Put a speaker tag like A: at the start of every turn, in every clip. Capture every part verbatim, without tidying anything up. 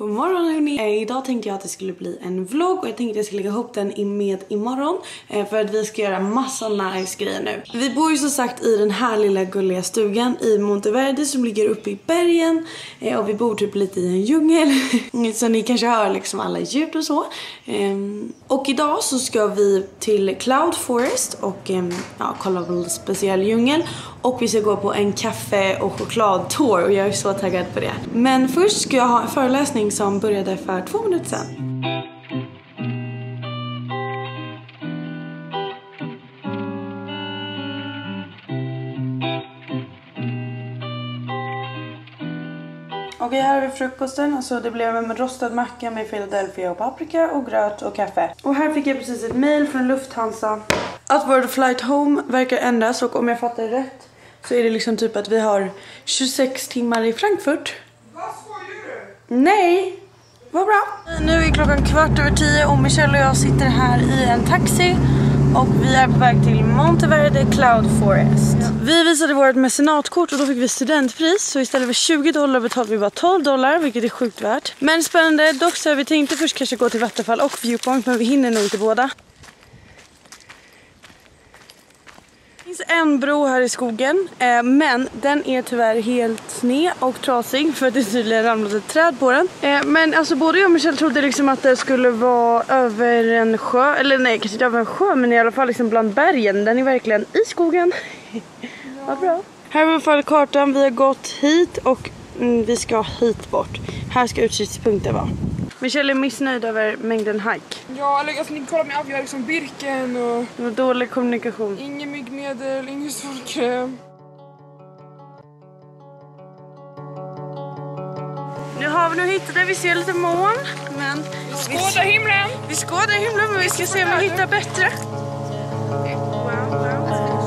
A: God morgon hörni. Eh, idag tänkte jag att det skulle bli en vlogg och jag tänkte att jag ska lägga ihop den i med imorgon eh, för att vi ska göra massa nice grejer nu. Vi bor ju så sagt i den här lilla gulliga stugan i Monteverde som ligger uppe i bergen eh, och vi bor typ lite i en djungel så ni kanske hör liksom alla ljud och så. Eh, och idag så ska vi till Cloud Forest och eh, ja, kolla på en speciell djungel. Och vi ska gå på en kaffe- och chokladtour och jag är så taggad på det. Men först ska jag ha en föreläsning som började för två minuter sedan. Okej, här har vi frukosten. Alltså det blev en rostad macka med Philadelphia och paprika och gröt och kaffe. Och här fick jag precis ett mail från Lufthansa att vår flight home verkar ändras och om jag fattar rätt så är det liksom typ att vi har tjugosex timmar i Frankfurt.
B: Vad skojar du?
A: Nej, vad bra. Nu är klockan kvart över tio och Michelle och jag sitter här i en taxi. Och vi är på väg till Monteverde Cloud Forest. Ja. Vi visade vårt mecenatkort och då fick vi studentpris. Så istället för tjugo dollar betalade vi bara tolv dollar, vilket är sjukt värt. Men spännande, dock så vi tänkte först kanske gå till Vattenfall och Viewpoint, men vi hinner nog inte båda. Det finns en bro här i skogen, eh, men den är tyvärr helt sned och trasig för att det tydligen ramlat ett träd på den. Eh, men alltså både jag och Michelle trodde liksom att det skulle vara över en sjö, eller nej kanske inte över en sjö men i alla fall liksom bland bergen. Den är verkligen i skogen. Ja. Vad bra. Här har vi fall kartan, vi har gått hit och mm, vi ska hit bort. Här ska utsiktspunkten vara. Michelle är missnöjd över mängden hike.
B: Ja, eller alltså, ni kollar mig av, jag har liksom Birken och...
A: Det var dålig kommunikation.
B: Ingen myggmedel, ingen solkräm.
A: Nu har vi nu hittat det, vi ser lite moln. Men
B: vi skådar himlen.
A: Vi skådar himlen, men vi ska se om vi hittar bättre. Wow, wow.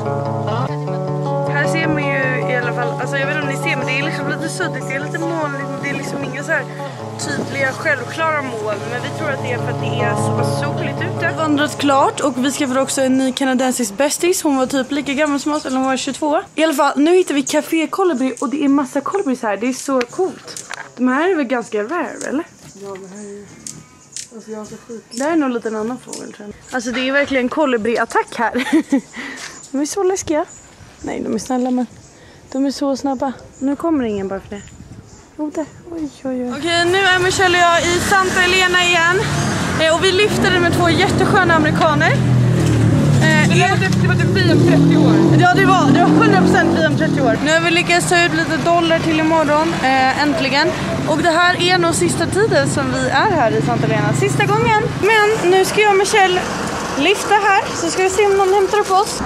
A: Här ser man ju i alla fall, alltså jag vet inte om ni ser, men det är liksom lite suddigt, det är lite molnigt, det är liksom inga så här tydliga, självklara mål. Men vi tror att det är för att det är så pass soligt ute. Vandrat klart och vi skaffade också en ny kanadensisk bästis. Hon var typ lika gammal som oss, eller hon var tjugotvå. I alla fall, nu hittar vi Café Colibri och det är massa kolibris här. Det är så coolt. De här är väl ganska rare, eller?
B: Ja, det här är ju... Alltså jag har så skit.
A: Det här är nog lite en annan fågel, tror jag. Alltså det är verkligen kolibri-attack här. De är så läskiga. Nej, de är snälla, men de är så snabba. Nu kommer ingen bara för det. Oh, där. Oj, oj, oj. Okej, nu är Michelle och jag i Santa Elena igen. Eh, och vi lyfter med två jättesköna amerikaner. Eh,
B: det, var typ, det var typ vi om trettio år.
A: Ja, det var, det var hundra procent vi om trettio år. Nu har vi lyckats ta ut lite dollar till imorgon, eh, äntligen. Och det här är nog sista tiden som vi är här i Santa Elena. Sista gången. Men nu ska jag och Michelle lyfta här. Så ska vi se om någon hämtar upp oss.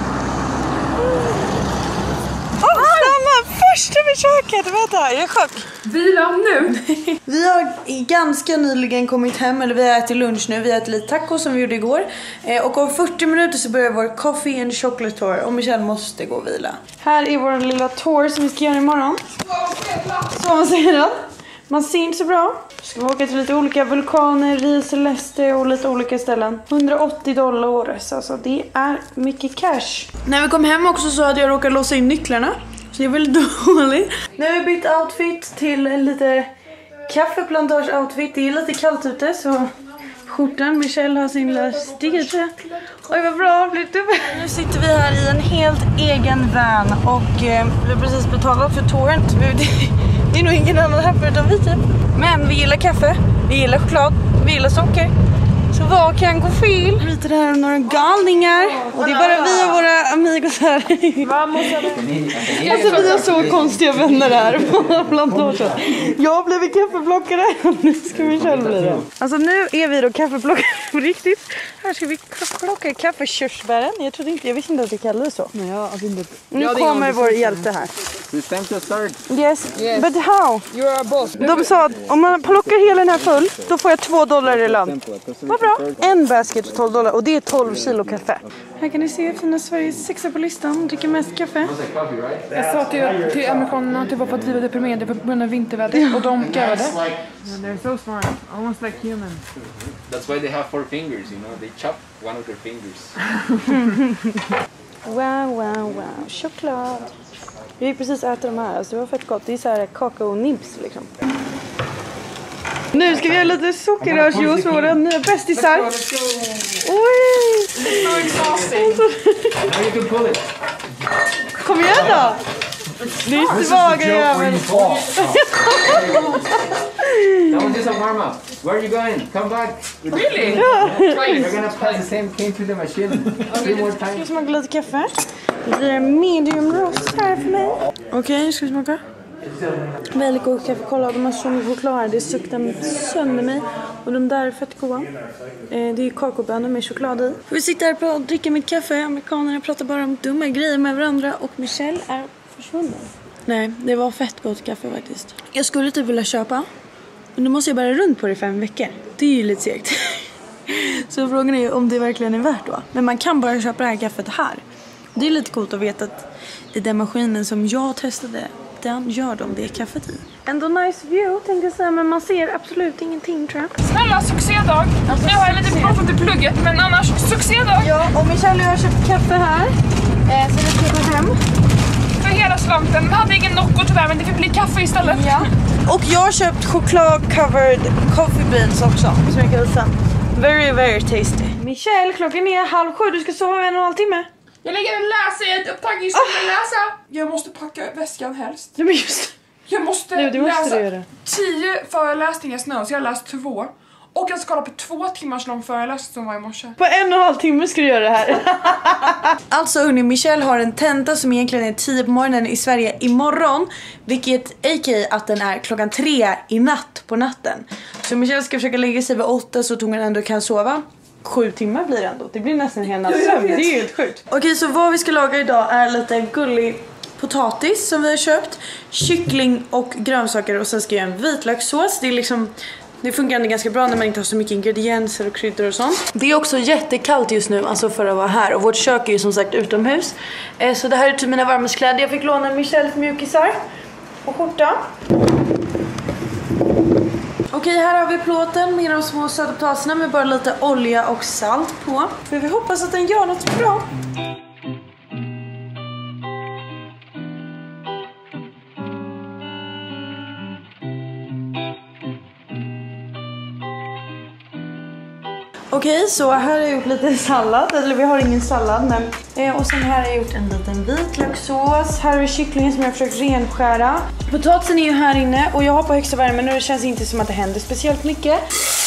A: Åh, oh, stanna! Första försöket! Vänta, jag är chock.
B: Vila nu!
A: Vi har ganska nyligen kommit hem, eller vi har ätit lunch nu. Vi har ätit lite taco som vi gjorde igår. Eh, och om fyrtio minuter så börjar vår coffee and chocolate tour. Och Michelle måste gå och vila. Här är vår lilla tour som vi ska göra imorgon. Så man ser den. Man ser inte så bra. Ska vi åka till lite olika vulkaner, Rio Celeste och lite olika ställen. hundraåttio dollar året, alltså det är mycket cash. När vi kom hem också så hade jag råkat låsa in nycklarna. Så det är väldigt dåligt. Nu har vi bytt outfit till en lite kaffeplantage-outfit. Det är lite kallt ute så skjortan, Michelle har sin lilla stigerträ. Oj vad bra, blivit uppe. Nu sitter vi här i en helt egen van och eh, vi har precis betalat för touren. Det är nog ingen annan här förutom vi typ. Men vi gillar kaffe, vi gillar choklad, vi gillar socker. Så vad kan gå fel? Lite där några galningar. Och det är bara vi och våra amigos här. Alltså vi har så konstiga vänner här på plantagen. Jag har blivit kaffeplockare. Nu ska vi själv bli det. Alltså nu är vi då kaffeplockare på riktigt. Här ska vi plocka kaffekörsbären. Jag trodde inte, jag visste inte att det kallades så.
B: Nej, alltså inte.
A: Nu kommer vår hjälte här.
C: It's time to start.
A: Yes, yes. But how?
B: You're a boss.
A: De sa att om man plockar hela den här full, då får jag två dollar i lön. Vad bra. En basket för tolv dollar och det är tolv kilo kaffe. Här kan ni se fina Sveriges sexa på listan. Dricker mest kaffe.
B: Jag sa till, till amerikanerna att det var för att vi var deprimerade på grund av vinterväder. Och de garvade. They're so smart. Almost like human.
C: That's why they have four fingers, you know. They chop one of their fingers.
A: Wow, wow, wow. Choklad. Vi fick precis äta de här. Alltså det var fett gott. Det är så här kakao nibs liksom. Nu ska vi göra lite sockerrörsjuice med våra nya bästisar. Oj! Kom igen då! Det är svaga jävel.
C: That was just a warm up. Where are you going? Come back.
B: Really?
C: You're gonna pass the same cane through the machine. Three more
A: Ska vi
C: times.
A: smaka lite kaffe? Det blir en medium roast här för mig. Okej, okay, ska vi smaka? Väldigt god kaffe. Kolla, de har så mycket choklad här. Det suktar sönder mig. Och de där är fett goda. Eh, det är kakaobönor med choklad i. Vi sitter här på och dricker mitt kaffe. Amerikanerna pratar bara om dumma grejer med varandra. Och Michelle är försvunnen. Nej, det var fett gott kaffe faktiskt. Jag skulle typ vilja köpa. Men då måste jag bara runt på det i fem veckor. Det är ju lite segt. Så frågan är ju om det verkligen är värt då. Men man kan bara köpa det här kaffet här. Det är lite coolt att veta att i den maskinen som jag testade, den gör de det kaffet i. Ändå nice view tänkte jag säga, men man ser absolut ingenting tror jag.
B: Snälla, succédag. Alltså, nu har jag lite pratat till plugget, men annars succédag.
A: Ja, och Michelle och jag har köpt kaffe här. Eh, så det ska gå hem.
B: För hela slanten. Vi hade ingen Nocco tyvärr, men det fick bli kaffe istället.
A: Ja. Och jag har köpt choklad-covered coffee beans också. Som jag kan visa. Very, very tasty. Michelle, klockan är halv sju. Du ska sova en och en halv timme.
B: Jag lägger en läsa i ett upptag. Jag ska läsa. Jag måste packa väskan helst.
A: Ja, men just.
B: Jag måste,
A: Nu, det måste
B: läsa
A: du göra.
B: tio föreläsningar snö, så jag har läst två. Och jag ska kolla på två timmars lång föreläsning som var i morse.
A: På en och en halv timme ska du göra det här. Alltså hörni, Michelle har en tenta som egentligen är tio på morgonen i Sverige imorgon. Vilket a k a att den är klockan tre i natt på natten. Så Michelle ska försöka lägga sig vid åtta så att hon ändå kan sova. Sju timmar blir det ändå. Det blir nästan en natt sömn. Det är helt sjukt. Okej, så vad vi ska laga idag är lite gullig potatis som vi har köpt. Kyckling och grönsaker. Och sen ska jag göra en vitlökssås. Det är liksom... Det funkar ändå ganska bra när man inte har så mycket ingredienser och kryddor och sånt. Det är också jättekallt just nu, alltså för att vara här. Och vårt kök är ju som sagt utomhus. Eh, så det här är typ mina varmhetskläder. Jag fick låna Michelles mjukisar och skjorta. Okej, här har vi plåten med de små söta potatisarna med bara lite olja och salt på. För vi hoppas att den gör något bra. Okej, så här har jag gjort lite sallad. Eller vi har ingen sallad, men... Eh, och sen här har jag gjort en liten vitlökssås. Här har vi kycklingen som jag har försökt renskära. Potatisen är ju här inne och jag har på högsta värme nu. Det känns inte som att det händer speciellt mycket.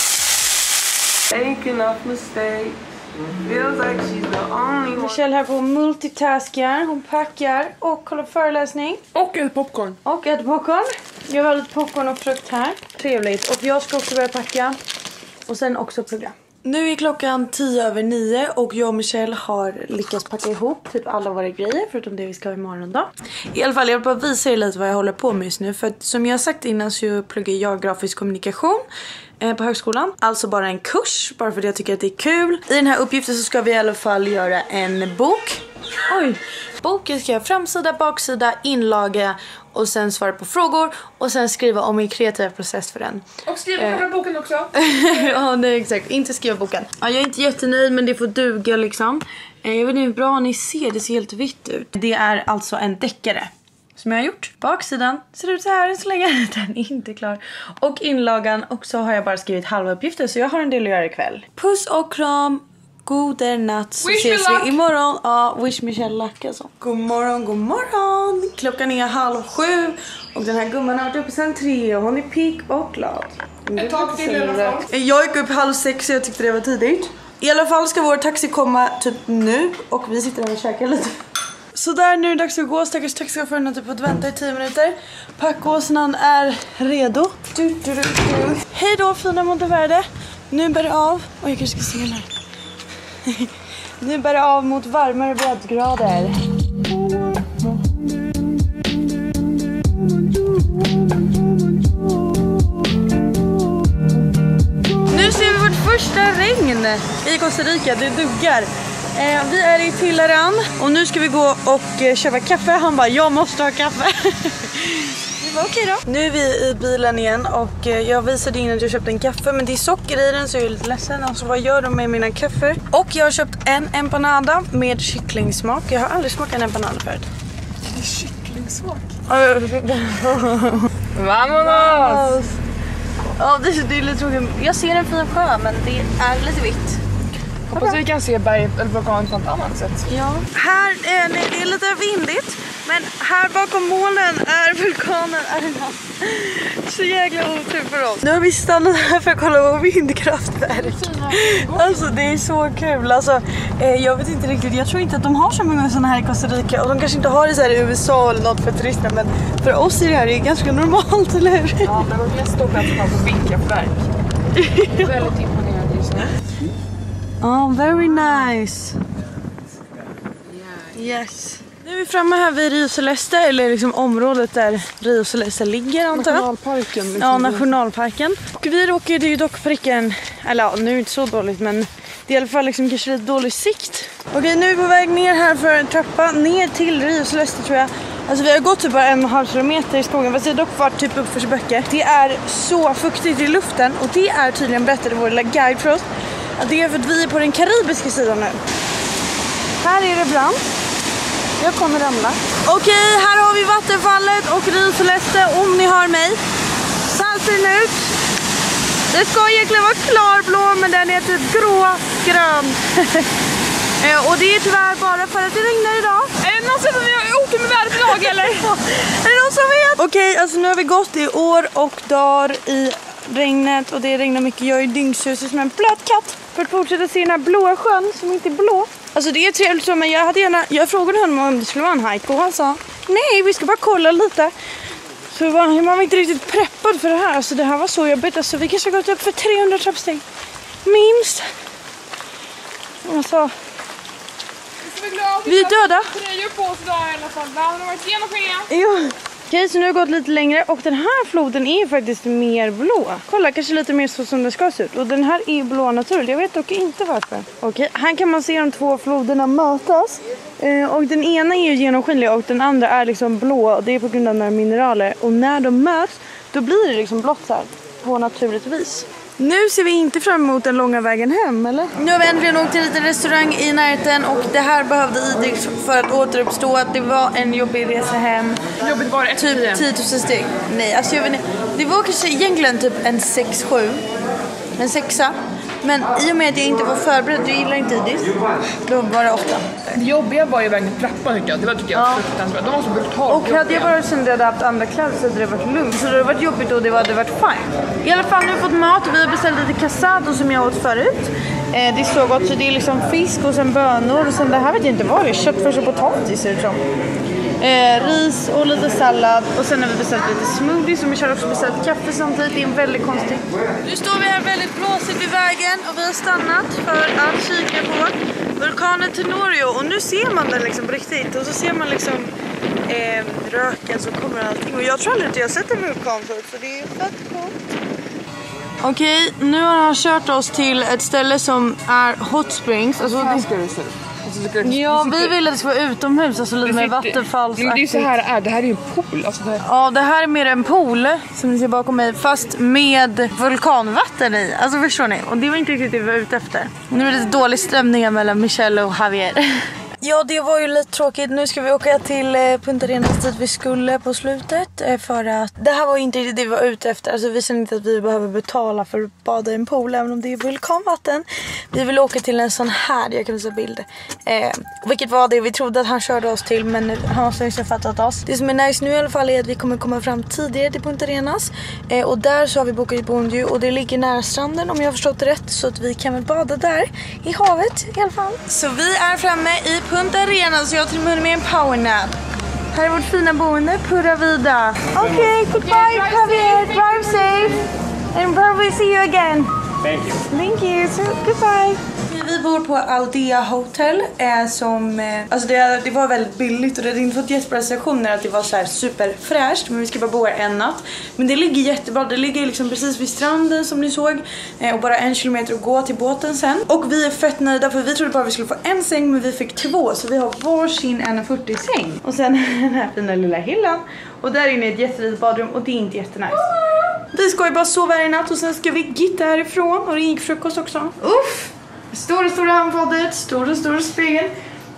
A: Michelle här på multitaskar. Hon packar och kollar föreläsning.
B: Och ett popcorn.
A: Och ett popcorn. Jag har lite popcorn och frukt här. Trevligt. Och jag ska också börja packa. Och sen också plugga. Nu är klockan tio över nio och jag och Michelle har lyckats packa ihop typ alla våra grejer förutom det vi ska ha imorgon då. I alla fall, jag vill bara visa er lite vad jag håller på med just nu. För att, som jag har sagt innan så pluggar jag grafisk kommunikation eh, på högskolan. Alltså bara en kurs, bara för att jag tycker att det är kul. I den här uppgiften så ska vi i alla fall göra en bok. Oj! Boken ska jag framsida, baksida, inlaga och sen svara på frågor och sen skriva om min kreativa process för den.
B: Och skriva
A: eh.
B: på boken också.
A: Ja, nej exakt. Inte skriva boken. Ja, jag är inte jättenöjd men det får duga liksom. Eh, jag vet inte hur bra ni ser, det ser helt vitt ut. Det är alltså en deckare som jag har gjort. Baksidan ser ut så här så länge den är inte klar. Och inlagan, och så har jag bara skrivit halva uppgifter så jag har en del att göra ikväll. Puss och kram. God natt, så
B: wish
A: ses vi imorgon. Ja, wish Michelle luck alltså. God morgon, god morgon. Klockan är halv sju. Och den här gumman har varit uppe sedan tre. Och hon är pigg och glad.
B: Ett tag till i alla fall.
A: Jag gick upp halv sex så jag tyckte det var tidigt. I alla fall ska vår taxi komma typ nu. Och vi sitter här och käkar lite. Så där, nu är det dags att gå. Stackars taxichauffören har typ fått vänta i tio minuter. Packåsnan är redo. Du, du, du, du. Hej då fina Monteverde. Nu bär det av. Och jag kanske ska se den här. Nu bär det av mot varmare breddgrader. Nu ser vi vårt första regn i Costa Rica. Det duggar. Eh, vi är i Tillaran och nu ska vi gå och eh, köpa kaffe. Han bara, jag måste ha kaffe. Okej då. Nu är vi i bilen igen och jag visade innan att jag köpte en kaffe, men det är socker i den så jag är lite ledsen. Alltså vad gör de med mina kaffe? Och jag har köpt en empanada med kycklingsmak. Jag har aldrig smakat en empanada förut.
B: Det är kycklingsmak.
A: Vamonos! Ja, det, det är lite tråkigt. Jag ser en fin sjö, men det är lite vitt.
B: Hoppas vi kan se berget eller vulkanen på ett annat sätt.
A: Ja. Här är det är lite vindigt, men här bakom molnen är vulkanen Arena. Så jäkla otur för oss. Nu har vi stannat här för att kolla på vindkraftverk. Alltså det är så kul. Alltså, eh, jag vet inte riktigt, jag tror inte att de har så många sådana här i Costa Rica. Och de kanske inte har det så här i U S A eller något för turister. Men för oss är det här ganska normalt, eller hur?
B: Ja, men de flesta åker alltså på vindkraftverk. Väldigt imponerande just nu.
A: Oh, very nice. Yes. Nu är vi framme här vid Rio Celeste, eller liksom området där Rio Celeste ligger, antar jag.
B: Nationalparken. Liksom.
A: Ja, nationalparken. Och vi råkade ju dock pricken, eller ja, nu är det inte så dåligt, men det är i alla fall liksom kanske lite dålig sikt. Okej, nu är vi på väg ner här för en trappa ner till Rio Celeste, tror jag. Alltså vi har gått typ bara en och en halv kilometer i skogen, fast det har dock varit typ uppförsbacke. Det är så fuktigt i luften, och det är tydligen, berättade vår lilla guide för oss, att det är för att vi är på den karibiska sidan nu. Här är det brant. Jag kommer ramla. Okej, här har vi vattenfallet och Rio Celeste, om ni hör mig. Så här ser den ut. Det ska egentligen vara klarblå, men den är typ grå-grön. Och det är tyvärr bara för att det regnar idag.
B: Är det någon som vi har otur med vädret idag, eller?
A: Är det någon som vet? Okej, alltså nu har vi gått i år och dagar i regnet, och det regnar mycket. Jag är dyngsus som en blöt katt för att fortsätta se den här blåa sjön som inte är blå. Alltså det är trevligt så, men jag hade gärna, jag frågade honom om det skulle vara en hike, och han sa nej, vi ska bara kolla lite. Så var, man var inte riktigt preppad för det här. Alltså det här var så jobbigt. Alltså vi kanske har gått upp för trehundra trappsteg. Minst. Alltså,
B: vi, glada
A: vi är döda.
B: Tröjor på oss idag i alla fall. Det har varit genomskinliga.
A: Jo. Okej, så nu har vi gått lite längre, och den här floden är faktiskt mer blå. Kolla, kanske lite mer så som det ska se ut. Och den här är blå naturligt. Jag vet dock inte varför. Okej, här kan man se de två floderna mötas. Eh, och den ena är ju genomskinlig och den andra är liksom blå. Och det är på grund av några mineraler. Och när de möts, då blir det liksom blått så här. På naturligt vis. Nu ser vi inte fram emot den långa vägen hem, eller? Nu har vi äntligen åkt till en liten restaurang i närheten, och det här behövde Idrix för att återuppstå att det var en jobbig resa hem.
B: Jobbigt var det
A: typ tio tusen steg. Nej, alltså jag vet inte. Det var kanske egentligen typ en sex sju. En sexa. Men i och med att jag inte var förberedd, du gillar inte Idrix, då var det åtta.
B: Det jobbiga var ju vägen till trappan, tycker jag. Det var tycker jag
A: ja.
B: fruktansvärt. De var så brutalt.
A: Och hade jag bara sen hade haft andra kläder så hade det varit lugnt. Så det hade varit jobbigt och det hade varit fine. I alla fall, nu har vi fått mat och vi har beställt lite cassado som jag åt förut. Eh, det är så gott, så det är liksom fisk och sen bönor och sen det här vet jag inte vad det är. Köttfärs och potatis ser det som. Eh, ris och lite sallad, och sen har vi beställt lite smoothie, som vi kör också beställt kaffe samtidigt. Det är väldigt konstigt. Nu står vi här väldigt blåsigt vid vägen och vi har stannat för att kika på vulkanen Tenorio, och nu ser man den liksom på riktigt, och så ser man liksom eh, röken som kommer allting, och jag tror aldrig att jag har sett en vulkan förut, så det är fett coolt. Okej, nu har han kört oss till ett ställe som är hot springs, alltså det... Ja, vi ville att det skulle vara utomhus, alltså lite mer vattenfalls.
B: Det är ju så här det är, det här är ju en pool. Alltså det här...
A: Ja, det här är mer en pool, som ni ser bakom mig, fast med vulkanvatten i. Alltså förstår ni? Och det var inte riktigt det vi var ute efter. Nu är det lite dålig stämning mellan Michelle och Javier. Ja, det var ju lite tråkigt. Nu ska vi åka till Punta Arenas dit vi skulle på slutet. För att det här var inte riktigt det vi var ute efter. Alltså vi känner inte att vi behöver betala för att bada i en pool, även om det är vulkanvatten. Vi vill åka till en sån här, jag kan visa bilder. Eh, vilket var det vi trodde att han körde oss till, men han har så fattat oss. Det som är nice nu i alla fall är att vi kommer komma fram tidigare till Punta Arenas. Eh, och där så har vi bokat Bondio, och det ligger nära stranden om jag har förstått det rätt. Så att vi kan väl bada där i havet i alla fall. Så vi är framme i Punta Arenas, så jag har till och med med en powernap. Här är vårt fina boende, Pura Vida. Okej, okay, goodbye Javier, drive safe. And probably see you again.
C: Thank you.
A: Thank you, so goodbye. Vi bor på Aldea Hotel, eh, som, eh, alltså det, det var väldigt billigt, och det hade inte fått jättebra recensioner att det var så här superfräscht, men vi ska bara bo här en natt. Men det ligger jättebra, det ligger liksom precis vid stranden som ni såg, eh, och bara en kilometer att gå till båten sen. Och vi är fett nöjda, för vi trodde bara vi skulle få en säng, men vi fick två, så vi har varsin en fyrtio säng. Och sen den här fina lilla hyllan, och där inne är ett jättelitet badrum, och det är inte jättenice. Vi ska ju bara sova här i natt, och sen ska vi gitta härifrån, och det gick frukost också. Uff! Stora, stora handfadet, stora, stora spegel.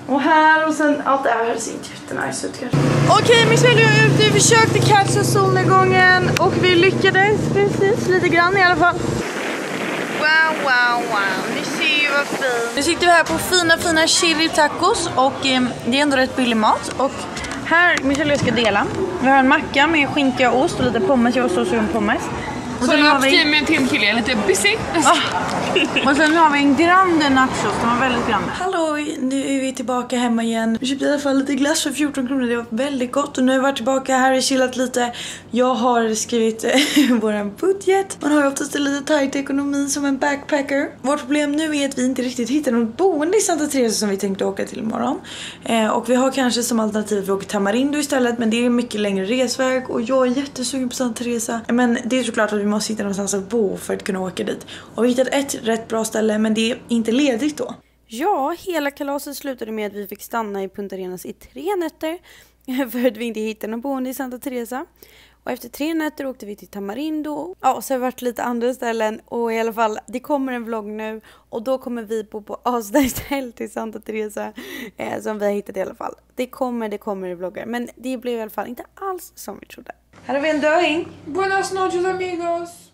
A: Och här och sen allt det här ser inte jättenice ut kanske. Okej, Michelle och jag är ute. Vi försökte catcha solnedgången och vi lyckades precis lite grann i alla fall. Wow, wow, wow. Ni ser ju vad fint. Nu sitter vi här på fina, fina chili tacos och eh, det är ändå rätt billig mat. Och här, Michelle och jag ska dela. Vi har en macka med skinka och ost och lite pommes. Jag har så sugen pommes.
B: Och sen har vi med en till kille, lite busy.
A: Ah. Och sen har vi en grande nachos, de var väldigt grande. Hallå, nu är vi tillbaka hemma igen. Vi köpte i alla fall lite glass för fjorton kronor, det var väldigt gott. Och nu har vi varit tillbaka här och chillat lite. Jag har skrivit våran budget. Man har ju oftast en lite tajt ekonomi som en backpacker. Vårt problem nu är att vi inte riktigt hittar något boende i Santa Teresa som vi tänkte åka till imorgon. Eh, och vi har kanske som alternativ att vi åker till Tamarindo istället, men det är mycket längre resväg. Och jag är jättesugen på Santa Teresa. Men det är såklart att vi måste hitta någonstans att bo för att kunna åka dit. Och vi hittat ett rätt bra ställe, men det är inte ledigt då. Ja, hela kalaset slutade med att vi fick stanna i Punta Arenas i tre nätter. För att vi inte hittade någon boende i Santa Teresa. Och efter tre nätter åkte vi till Tamarindo. Ja, så har det varit lite andra ställen. Och i alla fall, det kommer en vlogg nu. Och då kommer vi bo på Asnice tält i Santa Teresa. Eh, som vi har hittat i alla fall. Det kommer, det kommer i vloggar. Men det blev i alla fall inte alls som vi trodde. Här har vi en döing.
B: Buenas noches amigos.